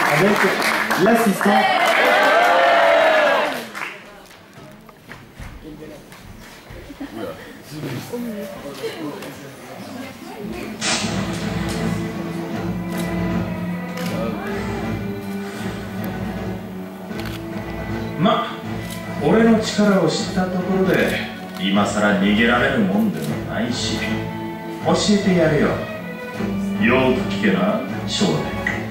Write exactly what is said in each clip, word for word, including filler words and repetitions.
avec l'assistant. Ma, 俺の力を知ったところで今さら逃げられるもんでもないし、教えてやるよ。よーく聞けな、少年。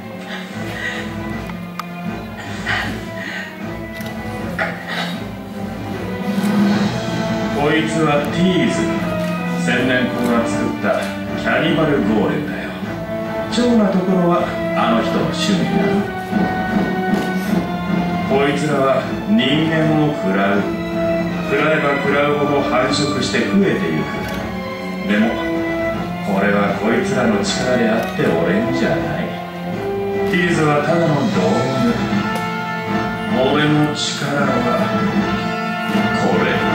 こいつはティーズ、千年コが作ったキャニバルゴーレムだよ。超なところはあの人の趣味だ。こいつらは人間を食らう。食らえば食らうほど繁殖して増えていく。でもこれはこいつらの力であって俺のじゃない。ティーズはただの道具。俺の力はこれ。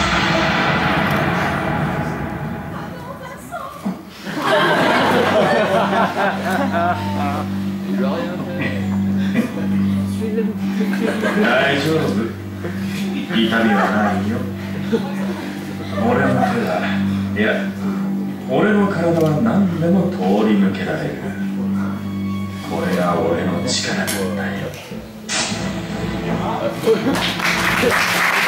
大丈夫、痛みはないよ。俺の手だ。いや、俺の体は何でも通り抜けられる。これが俺の力なんだよ。